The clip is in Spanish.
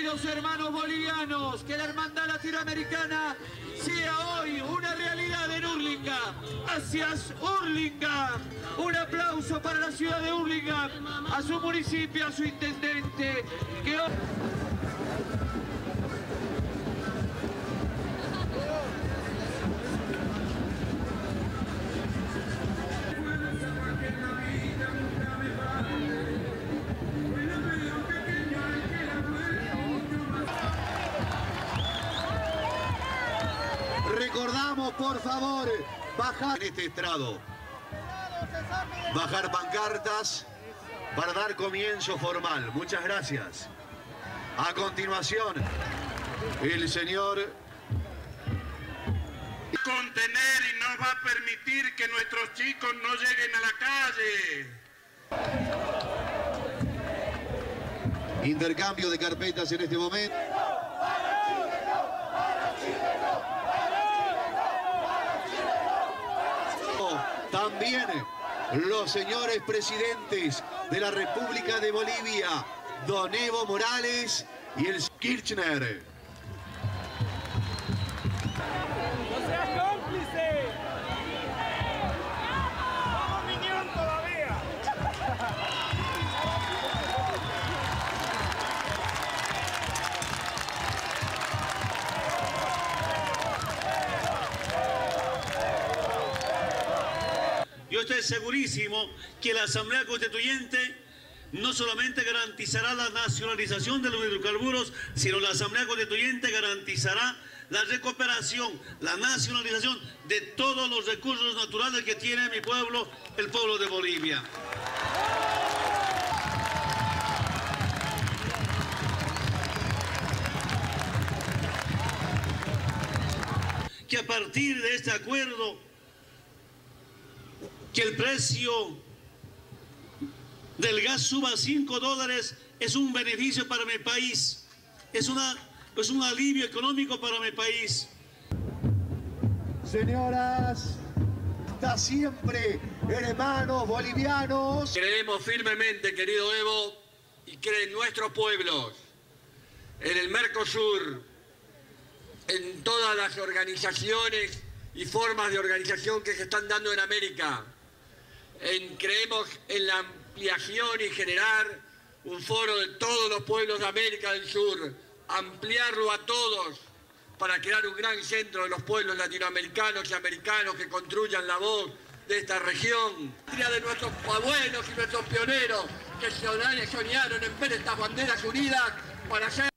Queridos hermanos bolivianos, que la hermandad latinoamericana sea hoy una realidad en Hurlingham. Gracias, Hurlingham. Un aplauso para la ciudad de Hurlingham, a su municipio, a su intendente, que hoy... Recordamos, por favor, bajar en este estrado, bajar pancartas para dar comienzo formal. Muchas gracias. A continuación, el señor... Contener y no va a permitir que nuestros chicos no lleguen a la calle. Intercambio de carpetas en este momento. También los señores presidentes de la República de Bolivia, don Evo Morales y el Kirchner. ¡No seas cómplice! ¡Vamos, Miñón, todavía! Yo estoy segurísimo que la Asamblea Constituyente no solamente garantizará la nacionalización de los hidrocarburos, sino la Asamblea Constituyente garantizará la recuperación, la nacionalización de todos los recursos naturales que tiene mi pueblo, el pueblo de Bolivia. Que a partir de este acuerdo, que el precio del gas suba a $5 es un beneficio para mi país, es un alivio económico para mi país. Señoras, hasta siempre, hermanos bolivianos. Creemos firmemente, querido Evo, y creen nuestros pueblos, en el Mercosur, en todas las organizaciones y formas de organización que se están dando en América. Creemos en la ampliación y generar un foro de todos los pueblos de América del Sur, ampliarlo a todos para crear un gran centro de los pueblos latinoamericanos y americanos que construyan la voz de esta región. De nuestros abuelos y nuestros pioneros que soñaron en ver estas banderas unidas para hacer